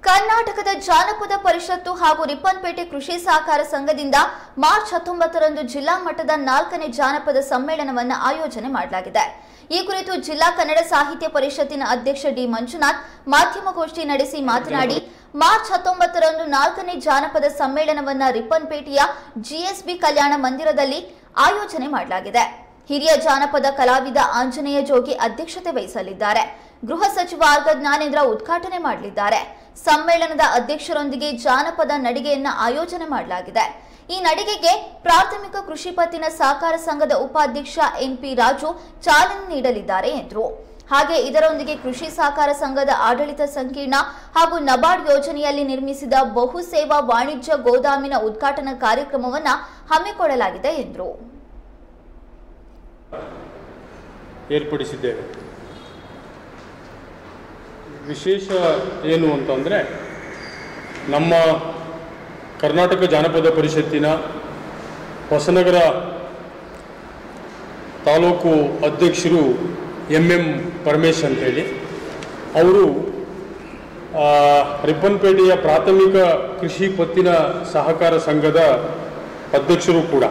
ಕರ್ನಾಟಕದ ಜಾನಪದ ಪರಿಷತ್ತು ಹಾಗೂ ರಿಪ್ಪನ್ಪೇಟೆ ಕೃಷಿ ಸಹಕಾರ ಸಂಘದಿಂದ ಮಾರ್ಚ್ 19ರಂದು ಜಿಲ್ಲಾ ಮಟ್ಟದ 4ನೇ ಜಾನಪದ ಸಮ್ಮೇಳನವನ್ನು ಆಯೋಜನೆ ಮಾಡಲಾಗಿದೆ। ಈ ಕುರಿತು ಜಿಲ್ಲಾ ಕನ್ನಡ ಸಾಹಿತ್ಯ ಪರಿಷತ್ತಿನ ಅಧ್ಯಕ್ಷ ಡಿ ಮಂಜುನಾಥ್ ಮಾಧ್ಯಮಗೋಷ್ಠಿ ನಡೆಸಿ ಮಾತನಾಡಿ, ಮಾರ್ಚ್ 19ರಂದು 4ನೇ ಜಾನಪದ ಸಮ್ಮೇಳನವನ್ನು ರಿಪ್ಪನ್ಪೇಟೆಯ ಜಿಎಸ್ಬಿ ಕಲ್ಯಾಣ ಮಂದಿರದಲ್ಲಿ ಆಯೋಜನೆ ಮಾಡಲಾಗಿದೆ। ಹಿರಿಯ ಜಾನಪದ ಕಲಾವಿದ ಆಂಜನೇಯ ಜೋಗಿ ಅಧ್ಯಕ್ಷತೆ ವಹಿಸಲಿದ್ದಾರೆ। ಗೃಹ ಸಚಿವ ಆರ್ ಜ್ಞಾನೇಂದ್ರ ಉದ್ಘಾಟನೆ ಮಾಡಲಿದ್ದಾರೆ। ಸಮ್ಮೇಳನದ ಅಧ್ಯಕ್ಷರೊಂದಿಗೆ ಜಾನಪದ ನಡಿಗೆಯನ್ನ ಆಯೋಜನೆ ಮಾಡಲಾಗಿದೆ। ಈ ನಡಿಗೆಗೆ ಪ್ರಾಥಮಿಕ ಕೃಷಿ ಪತ್ತಿನ ಸಹಕಾರ ಸಂಘದ ಉಪಾಧ್ಯಕ್ಷ ಎನ್ಪಿ ರಾಜು ಚಾಲನೆ ನೀಡಲಿದ್ದಾರೆ ಎಂದರು। ಹಾಗೆ ಇದರೊಂದಿಗೆ ಕೃಷಿ ಸಹಕಾರ ಸಂಘದ ಆಡಳಿತ ಸಂಕೀರ್ಣ ಹಾಗೂ ನಬಾರ್ಡ್ ಯೋಜನೆಯಲ್ಲಿ ನಿರ್ಮಿಸಿದ ಬಹು ಸೇವಾ ವಾಣಿಜ್ಯ ಗೋದಾಮಿನ ಉದ್ಘಾಟನಾ ಕಾರ್ಯಕ್ರಮವನ್ನು ಹಮ್ಮಿಕೊಳ್ಳಲಾಗಿದೆ ಎಂದರು। ಏರ್ಪಡಿಸಿದ್ದೇವೆ। ವಿಶೇಷ ಏನು ಅಂತಂದರೆ, ನಮ್ಮ ಕರ್ನಾಟಕ ಜಾನಪದ ಪರಿಷತ್ತಿನ ಹೊಸನಗರ ತಾಲೂಕು ಅಧ್ಯಕ್ಷರು ಎಂ ಪರಮೇಶ್ ಅಂತೇಳಿ ಅವರು ರಿಪ್ಪನ್ಪೇಟೆಯ ಪ್ರಾಥಮಿಕ ಕೃಷಿ ಪತ್ತಿನ ಸಹಕಾರ ಸಂಘದ ಅಧ್ಯಕ್ಷರು ಕೂಡ।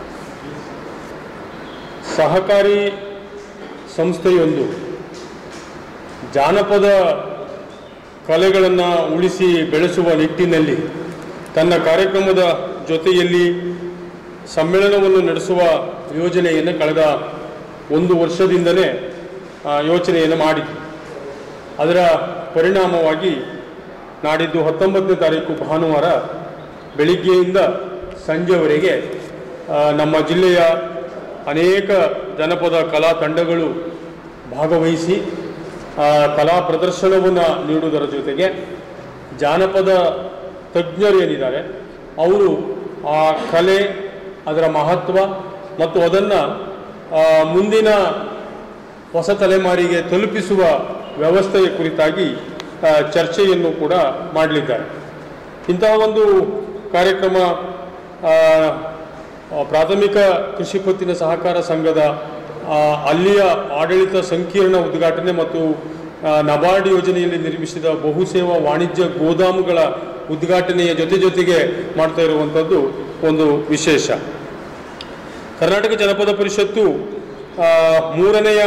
ಸಹಕಾರಿ ಸಂಸ್ಥೆಯೊಂದು ಜಾನಪದ ಕಲೆಗಳನ್ನು ಉಳಿಸಿ ಬೆಳೆಸುವ ನಿಟ್ಟಿನಲ್ಲಿ ತನ್ನ ಕಾರ್ಯಕ್ರಮದ ಜೊತೆಯಲ್ಲಿ ಸಮ್ಮೇಳನವನ್ನು ನಡೆಸುವ ಯೋಜನೆಯನ್ನು ಕಳೆದ 1 ವರ್ಷದಿಂದಲೇ ಯೋಚನೆಯನ್ನು ಮಾಡಿತು। ಅದರ ಪರಿಣಾಮವಾಗಿ ನಾಡಿದ್ದು 19ನೇ ತಾರೀಕು ಭಾನುವಾರ ಬೆಳಿಗ್ಗೆಯಿಂದ ಸಂಜೆವರೆಗೆ ನಮ್ಮ ಜಿಲ್ಲೆಯ ಅನೇಕ ಜನಪದ ಕಲಾ ತಂಡಗಳು ಭಾಗವಹಿಸಿ ಕಲಾ ಪ್ರದರ್ಶನವನ್ನು ನೀಡುವುದರ ಜೊತೆಗೆ ಜಾನಪದ ತಜ್ಞರು ಏನಿದ್ದಾರೆ ಅವರು ಆ ಕಲೆ, ಅದರ ಮಹತ್ವ ಮತ್ತು ಅದನ್ನು ಮುಂದಿನ ಹೊಸ ತಲೆಮಾರಿಗೆ ತಲುಪಿಸುವ ವ್ಯವಸ್ಥೆಯ ಕುರಿತಾಗಿ ಚರ್ಚೆಯನ್ನು ಕೂಡ ಮಾಡಲಿದ್ದಾರೆ। ಇಂತಹ ಒಂದು ಕಾರ್ಯಕ್ರಮ ಪ್ರಾಥಮಿಕ ಕೃಷಿ ಪತ್ತಿನ ಸಹಕಾರ ಸಂಘದ ಅಲ್ಲಿಯ ಆಡಳಿತ ಸಂಕೀರ್ಣ ಉದ್ಘಾಟನೆ ಮತ್ತು ನಬಾರ್ಡ್ ಯೋಜನೆಯಲ್ಲಿ ನಿರ್ಮಿಸಿದ ಬಹುಸೇವಾ ವಾಣಿಜ್ಯ ಗೋದಾಮುಗಳ ಉದ್ಘಾಟನೆಯ ಜೊತೆಗೆ ಮಾಡ್ತಾ ಇರುವಂಥದ್ದು ಒಂದು ವಿಶೇಷ। ಕರ್ನಾಟಕ ಜನಪದ ಪರಿಷತ್ತು 3ನೆಯ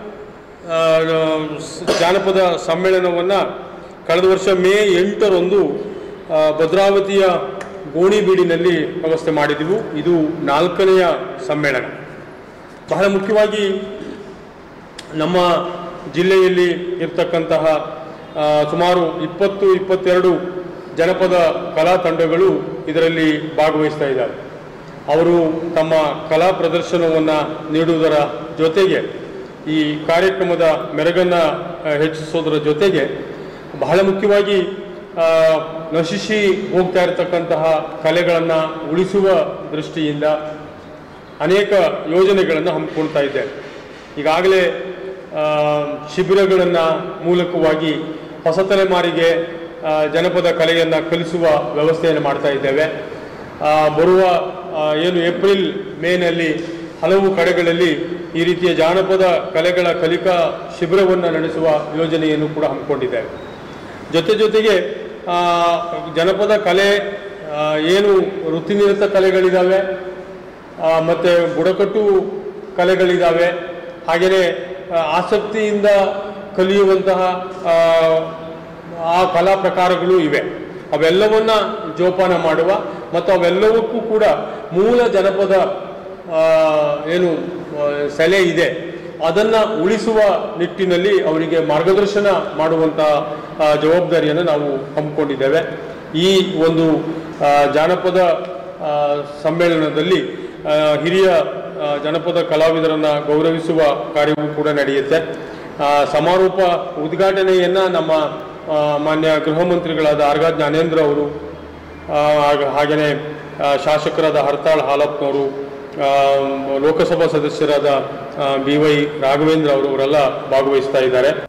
ಜಾನಪದ ಸಮ್ಮೇಳನವನ್ನು ಕಳೆದ ವರ್ಷ ಮೇ 8ರಂದು ಭದ್ರಾವತಿಯ ಗೋಣಿಬೀಡಿನಲ್ಲಿ ವ್ಯವಸ್ಥೆ ಮಾಡಿದೆವು। ಇದು 4ನೆಯ ಸಮ್ಮೇಳನ। ಬಹಳ ಮುಖ್ಯವಾಗಿ ನಮ್ಮ ಜಿಲ್ಲೆಯಲ್ಲಿ ಇರ್ತಕ್ಕಂತಹ ಸುಮಾರು 20-22 ಜನಪದ ಕಲಾ ತಂಡಗಳು ಇದರಲ್ಲಿ ಭಾಗವಹಿಸ್ತಾ ಇದ್ದಾರೆ। ಅವರು ತಮ್ಮ ಕಲಾ ಪ್ರದರ್ಶನವನ್ನು ನೀಡುವುದರ ಜೊತೆಗೆ ಈ ಕಾರ್ಯಕ್ರಮದ ಮೆರುಗನ್ನು ಹೆಚ್ಚಿಸೋದರ ಜೊತೆಗೆ ಬಹಳ ಮುಖ್ಯವಾಗಿ ನಶಿಸಿ ಹೋಗ್ತಾ ಇರತಕ್ಕಂತಹ ಕಲೆಗಳನ್ನು ಉಳಿಸುವ ದೃಷ್ಟಿಯಿಂದ ಅನೇಕ ಯೋಜನೆಗಳನ್ನು ಹಮ್ಮಿಕೊಳ್ತಾ ಇದ್ದೇವೆ। ಈಗಾಗಲೇ ಶಿಬಿರಗಳನ್ನು ಮೂಲಕವಾಗಿ ಹೊಸ ತಲೆಮಾರಿಗೆ ಜನಪದ ಕಲೆಯನ್ನು ಕಲಿಸುವ ವ್ಯವಸ್ಥೆಯನ್ನು ಮಾಡ್ತಾ ಇದ್ದೇವೆ। ಬರುವ ಏನು ಏಪ್ರಿಲ್ ಮೇನಲ್ಲಿ ಹಲವು ಕಡೆಗಳಲ್ಲಿ ಈ ರೀತಿಯ ಜಾನಪದ ಕಲೆಗಳ ಕಲಿಕಾ ಶಿಬಿರವನ್ನು ನಡೆಸುವ ಯೋಜನೆಯನ್ನು ಕೂಡ ಹಮ್ಮಿಕೊಂಡಿದ್ದೇವೆ। ಜೊತೆಗೆ ಜನಪದ ಕಲೆ ಏನು ವೃತ್ತಿನಿರತ ಕಲೆಗಳಿದ್ದಾವೆ ಮತ್ತು ಬುಡಕಟ್ಟು ಕಲೆಗಳಿದ್ದಾವೆ, ಹಾಗೆಯೇ ಆಸಕ್ತಿಯಿಂದ ಕಲಿಯುವಂತಹ ಆ ಕಲಾ ಪ್ರಕಾರಗಳು ಇವೆ। ಅವೆಲ್ಲವನ್ನು ಜೋಪಾನ ಮಾಡುವ ಮತ್ತು ಅವೆಲ್ಲವಕ್ಕೂ ಕೂಡ ಮೂಲ ಜನಪದ ಏನು ಸೆಲೆ ಇದೆ ಅದನ್ನು ಉಳಿಸುವ ನಿಟ್ಟಿನಲ್ಲಿ ಅವರಿಗೆ ಮಾರ್ಗದರ್ಶನ ಮಾಡುವಂಥ ಜವಾಬ್ದಾರಿಯನ್ನು ನಾವು ಹಮ್ಮಿಕೊಂಡಿದ್ದೇವೆ। ಈ ಒಂದು ಜಾನಪದ ಸಮ್ಮೇಳನದಲ್ಲಿ ಹಿರಿಯ ಜನಪದ ಕಲಾವಿದರನ್ನು ಗೌರವಿಸುವ ಕಾರ್ಯವೂ ಕೂಡ ನಡೆಯುತ್ತೆ। ಸಮಾರೋಪ ಉದ್ಘಾಟನೆಯನ್ನು ನಮ್ಮ ಮಾನ್ಯ ಗೃಹ ಮಂತ್ರಿಗಳಾದ ಆರ್ ಜ್ಞಾನೇಂದ್ರ ಅವರು, ಹಾಗೆಯೇ ಶಾಸಕರಾದ ಹರ್ತಾಳ್ ಹಾಲಪ್ಪನವರು, ಲೋಕಸಭಾ ಸದಸ್ಯರಾದ BY ರಾಘವೇಂದ್ರ ಅವರೆಲ್ಲ ಭಾಗವಹಿಸ್ತಾ ಇದ್ದಾರೆ।